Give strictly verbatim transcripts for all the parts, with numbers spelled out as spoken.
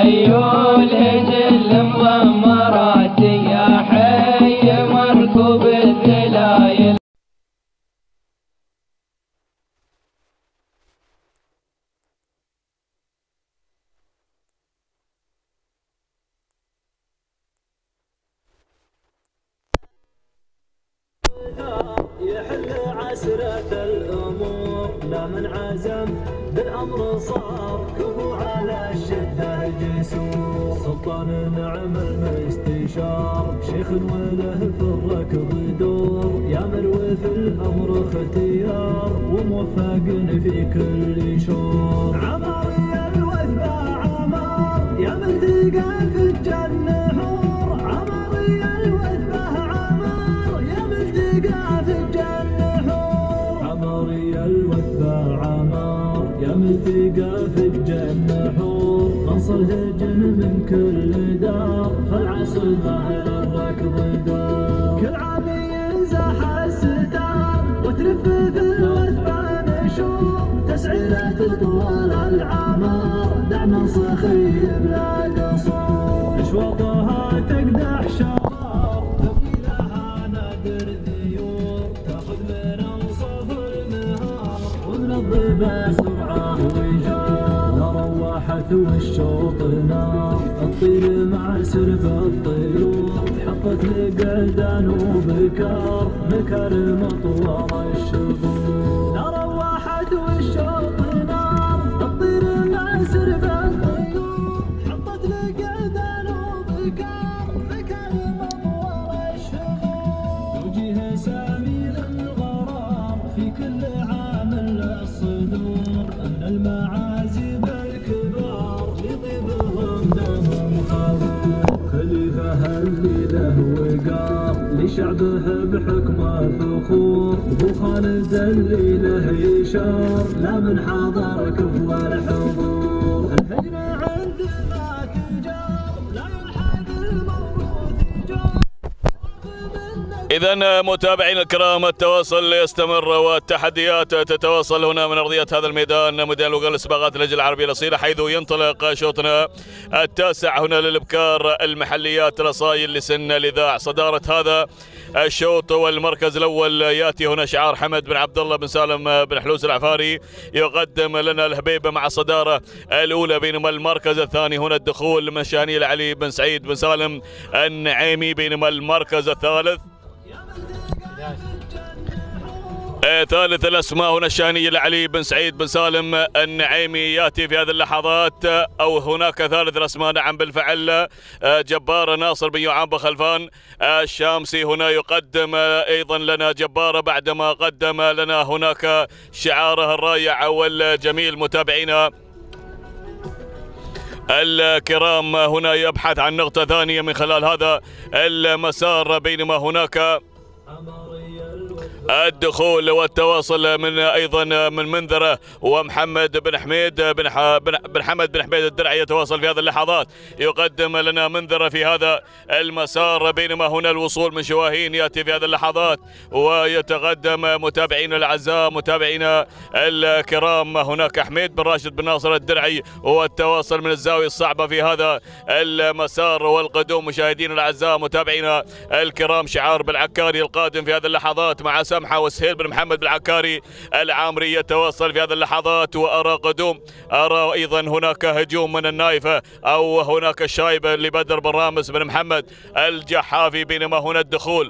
خيول هجل مضمرات يا حي مركوب الذلايل. يحل عسرة الأمور لا من عزم بالأمر صار كفو على الشدة جسور. سلطان نعم المستشار شيخ وله في الركض دور يامر وفي الأمر اختيار وموفق في كل شور. عماري الوثبة عمار يا من تلقى في الجنة حور. عماري الوثبة عمار يا من تلقى في الجنة حور. عماري الوثبة عمار يا من تلقى في الجنة حور. نصر هجن من كل دار فالعصر ظهر الركض دور. كل عام ينزح الستار وتلف في الوثبة نشور. تسعيرة طول العمار دعم صخي بلا قصور. اشواطها تقدح شرار تبني لها نادر ذيور. تاخذ من انصاف النهار ومن الضبا سرعه وجور. لا روحت والشوط نار الطير مع سرب الطيور. حطت لقلدان وبكار مكارم طوال الشهور. لا روحت والشوط نار الطير مع سرب الطيور. حطت لقلدان وبكار مكارم طوال الشهور. توجيه سامي للغرام في كل عام للصدور. ان المعازب الكبار لطيبهم دمهم خضور. خليفه اللي له وقار لشعبه بحكمه فخور. ابو خالد اللي له يشار لا من حضر كفو الحضور. الهجر عندما تجار لا يلحق الموروث جار. إذا متابعينا الكرام التواصل يستمر والتحديات تتواصل هنا من أرضية هذا الميدان ميدان الوقال لسباقات اللجنة العربية الأصيلة، حيث ينطلق شوطنا التاسع هنا للإبكار المحليات الأصايل لسن الإذاع. صدارة هذا الشوط والمركز الأول يأتي هنا شعار حمد بن عبد الله بن سالم بن حلوس العفاري يقدم لنا الهبيبة مع الصدارة الأولى، بينما المركز الثاني هنا الدخول من شانيل علي بن سعيد بن سالم النعيمي، بينما المركز الثالث آه ثالث الاسماء هنا الشاني لعلي بن سعيد بن سالم النعيمي ياتي في هذه اللحظات، او هناك ثالث الاسماء نعم بالفعل آه جبار ناصر بن يعاب خلفان آه الشامسي هنا يقدم آه ايضا لنا جبار بعدما قدم لنا هناك شعاره الرائع والجميل. متابعينا الكرام هنا يبحث عن نقطة ثانية من خلال هذا المسار، بينما هناك الدخول والتواصل من ايضا من منذره ومحمد بن حميد بن بن حمد بن حميد الدرعي يتواصل في هذه اللحظات يقدم لنا منذره في هذا المسار، بينما هنا الوصول من شواهين ياتي في هذه اللحظات ويتقدم. متابعينا الاعزاء متابعينا الكرام هناك حميد بن راشد بن ناصر الدرعي والتواصل من الزاويه الصعبه في هذا المسار والقدوم. مشاهدينا الاعزاء متابعينا الكرام شعار بالعكاري القادم في هذه اللحظات مع سمحه وسهيل بن محمد بالعكاري العامري يتواصل في هذه اللحظات، وارى قدوم ارى ايضا هناك هجوم من النايفه او هناك شايبه لبدر بن رامس بن محمد الجحافي، بينما هنا الدخول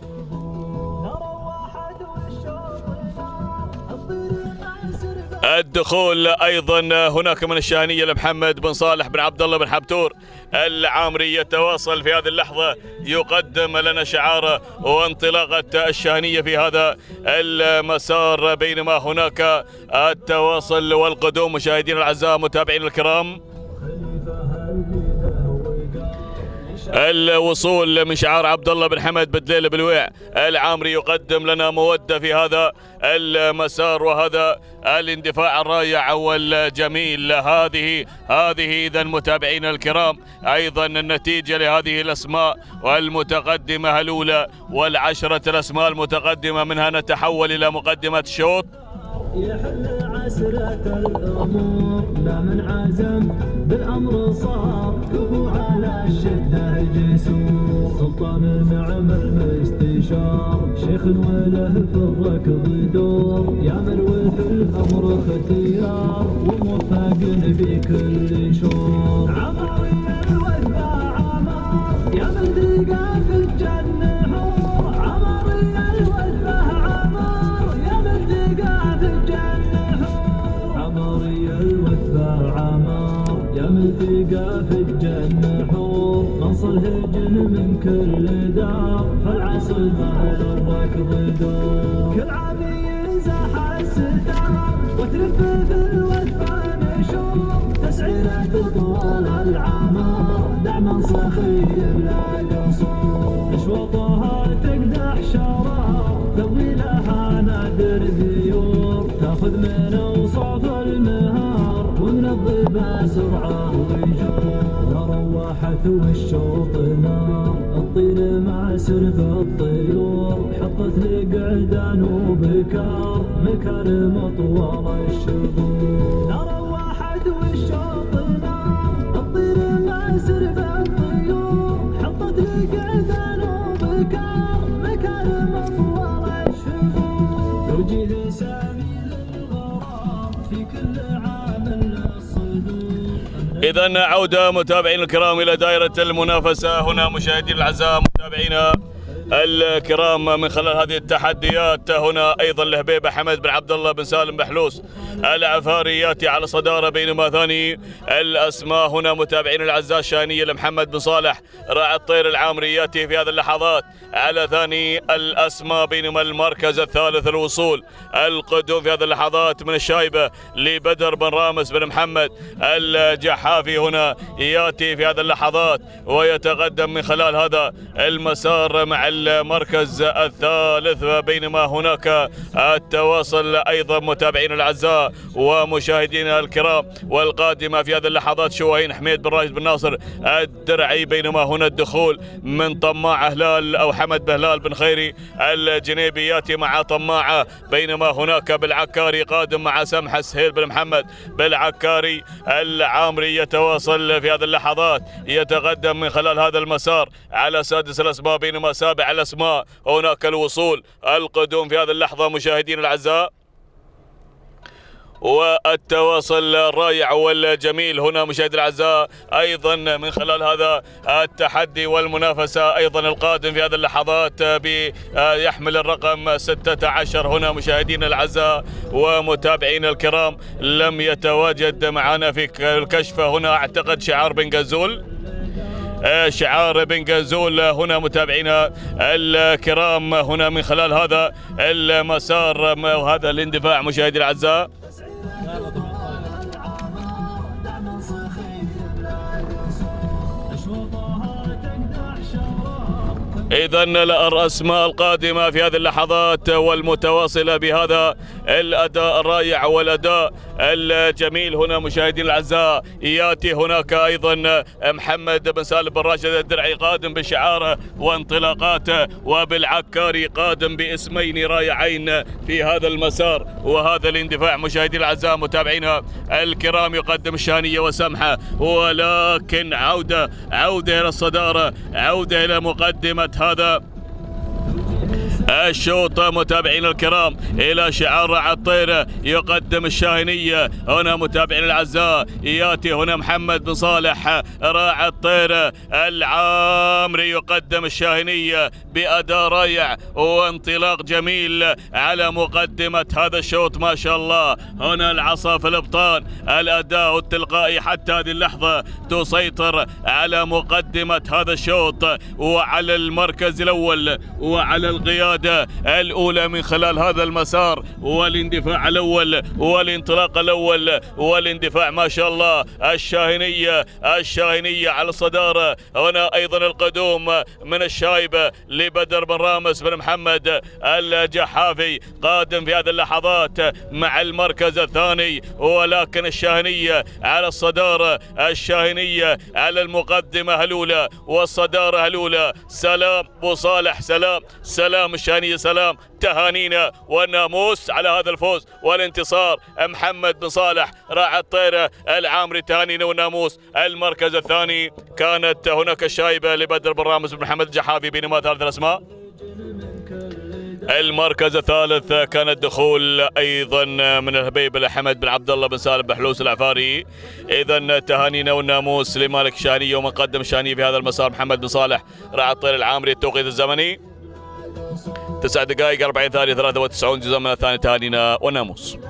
الدخول ايضا هناك من الشاهنيه لمحمد بن صالح بن عبد الله بن حبتور العامري يتواصل في هذه اللحظه يقدم لنا شعاره وانطلاقه الشاهنيه في هذا المسار، بينما هناك التواصل والقدوم. مشاهدينا الاعزاء متابعينا الكرام الوصول من شعار عبد الله بن حمد بدليل بلويع العامري يقدم لنا موده في هذا المسار وهذا الاندفاع الرائع والجميل. هذه هذه اذا متابعينا الكرام ايضا النتيجه لهذه الاسماء والمتقدمه الاولى والعشره الاسماء المتقدمه، منها نتحول الى مقدمه الشوط. عسرة الأمور لا من عزم بالأمر صار كفو على الشدة جسور سلطان نعم المستشار شيخ وله في الركض دور يعمل وفي الأمر اختيار وموفق بكل شور عمري الوثبة عمر يا من تلقى في الجنة حور عمري الوثبة عمر يا من تلقى في الجنة حور عمري الوثبة عمر يا من تلقى في الجنة حور نص الهجن من كل دار فالعصر مال الركض دور كل عام يزاح الستار وتلف في الوثبة نشور تسعيرة طول العمر دعما صخير لا قصور اشواطها تقدح شرار تضوي لها نادر ذيور تاخذ من اوصاف المهار ومن الضبا سرعه وجور روحت والشوط نار الطير مع سرب الطيور حطت لقعدان وبكار مكارم طوال الشهور روحت والشوط نار الطير مع سرب الطيور حطت لقعدان وبكار مكارم طوال الشهور توجيه سامي للغرام في كل عام للصدور. إذن عودة متابعين الكرام إلى دائرة المنافسة هنا مشاهدين الأعزاء متابعينا الكرام من خلال هذه التحديات هنا أيضا الهبيبة حمد بن عبد الله بن سالم بحلوس العفاري ياتي على صدارة بينما ثاني الأسماء هنا متابعين الأعزاء الشانية لمحمد بن صالح راعي الطير العامري ياتي في هذه اللحظات على ثاني الأسماء بينما المركز الثالث الوصول القدوم في هذه اللحظات من الشايبة لبدر بن رامس بن محمد الجحافي هنا ياتي في هذه اللحظات ويتقدم من خلال هذا المسار مع المركز الثالث بينما هناك التواصل أيضا متابعين الأعزاء ومشاهدينا الكرام والقادمة في هذه اللحظات شواهين حميد بن راشد بن ناصر الدرعي بينما هنا الدخول من طماعة هلال أو حمد بهلال بن خيري الجنيبي ياتي مع طماعة بينما هناك بالعكاري قادم مع سمحة سهيل بن محمد بالعكاري العامري يتواصل في هذه اللحظات يتقدم من خلال هذا المسار على سادس الأسماء بينما سابع الأسماء هناك الوصول القدوم في هذه اللحظة مشاهدين الأعزاء والتواصل الرائع والجميل هنا مشاهدي الأعزاء أيضا من خلال هذا التحدي والمنافسة أيضا القادم في هذه اللحظات يحمل الرقم ستة عشر هنا مشاهدينا الأعزاء ومتابعين الكرام لم يتواجد معنا في الكشف هنا أعتقد شعار بن غزول شعار بن غزول هنا متابعينا الكرام هنا من خلال هذا المسار وهذا الاندفاع مشاهدي الأعزاء إذن الأسماء القادمة في هذه اللحظات والمتواصلة بهذا الأداء الرائع والأداء الجميل هنا مشاهدين الأعزاء يأتي هناك أيضا محمد بن سالم بن راشد الدرعي قادم بشعاره وانطلاقاته وبالعكاري قادم باسمين رائعين في هذا المسار وهذا الاندفاع مشاهدين الأعزاء متابعينا الكرام يقدم الشانية وسمحة ولكن عودة عودة إلى الصدارة عودة إلى مقدمة هذا الشوط متابعين الكرام إلى شعار راعي الطير يقدم الشاهنية هنا متابعين الأعزاء ياتي هنا محمد بن صالح راعي الطير العامري يقدم الشاهنية بأداء رائع وانطلاق جميل على مقدمة هذا الشوط ما شاء الله هنا العصا في الابطان الأداء التلقائي حتى هذه اللحظة تسيطر على مقدمة هذا الشوط وعلى المركز الأول وعلى القيادة الأولى من خلال هذا المسار والاندفاع الأول والانطلاق الأول والاندفاع ما شاء الله الشاهنية الشاهنية على الصدارة هنا أيضا القدوم من الشايبة لبدر بن رامس بن محمد الجحافي قادم في هذه اللحظات مع المركز الثاني ولكن الشاهنية على الصدارة الشاهنية على المقدمة الأولى والصدارة الأولى سلام أبو صالح سلام سلام الشاهنية شانية سلام، تهانينا والناموس على هذا الفوز والانتصار. محمد بن صالح راعي الطيرة العامري، تهانينا والناموس. المركز الثاني كانت هناك الشايبة لبدر بن رامز بن محمد الجحافي، بينما ثالث الأسماء. المركز الثالث كان الدخول ايضا من الهبيب حمد بن عبد الله بن سالم بن حلوس العفاري. اذا تهانينا والناموس لمالك الشانيه، ومن قدم الشانيه في هذا المسار محمد بن صالح راعي الطير العامري. التوقيت الزمني تسع دقائق أربعين ثانية ثلاثة وتسعين جزء من الثاني. تهانينا والناموس.